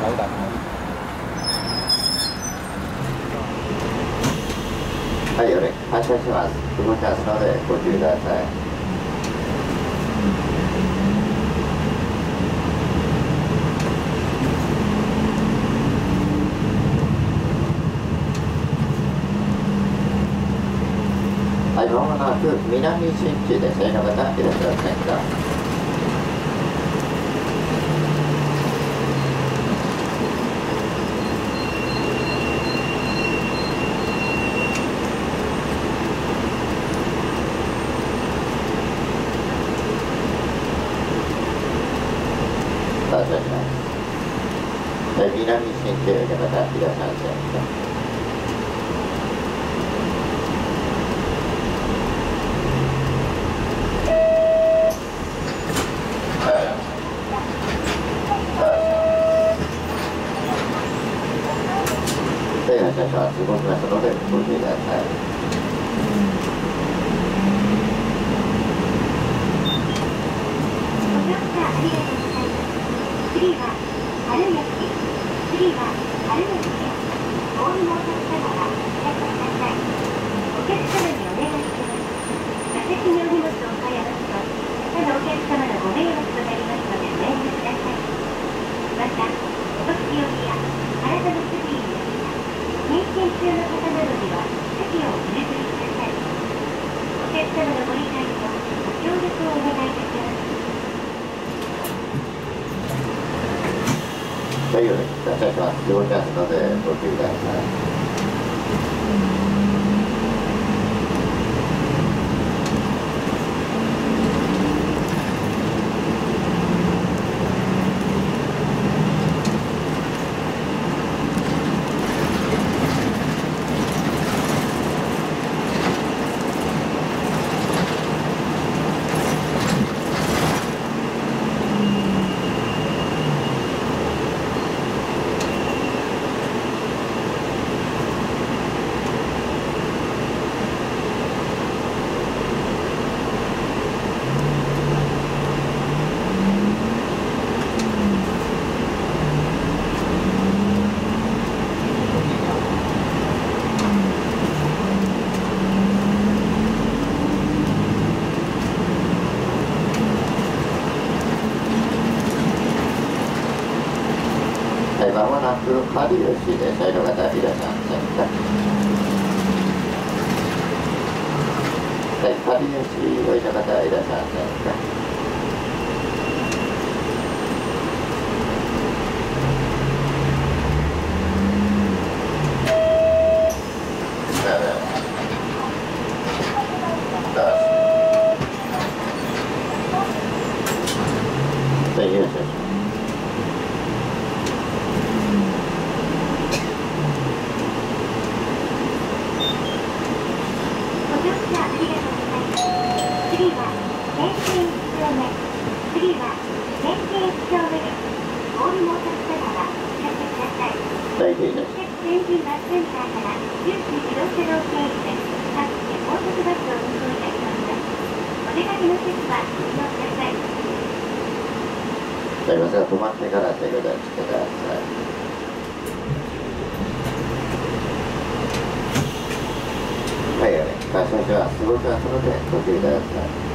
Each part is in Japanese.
はい、より発車します。動きますのでご注意ください。はい、まもなく南新地で車員の方いらっしゃいませんか。発車します。はい、南新地の方いらっしゃいませんか。発車します。動きますのでご注意ください。 次は春吉、次は春吉です。大井のお客様はお待ちください。お客様にお願いします。座席にお荷物を買いますと、他のお客様のご迷惑となりますのでおやめください。また、お年寄りや体の不自由な方、妊娠中の方などには席をお譲りください。お客様のご理解とご協力をお願いいたします。 はい、より発車します。動きますのでご注意ください。はい、まもなく春吉で車員の方いらっしゃいませんか。はい、春吉ご利用の方いらっしゃいませんか。はい、よろしくお願いします。 次は天神1丁目。次は天神1丁目です。お降りのお客様はお知らせください。 はい、失礼いたします。 天神バスセンターから九州自動車道経由で各地高速バスを運行いたします。お出かけの席はご利用ください。 バスが止まってから手を出してください。はい、発車します。動きますのでご注意ください。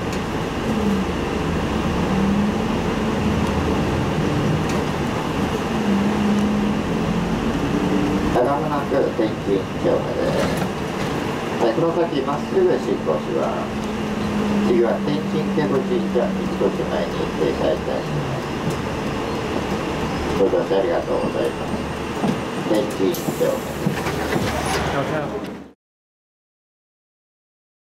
まもなく天神1丁目です。はい、この先まっすぐ進行します。次は天神家御神社三越前に停車いたします。ご乗車ありがとうございます。天神1丁目です。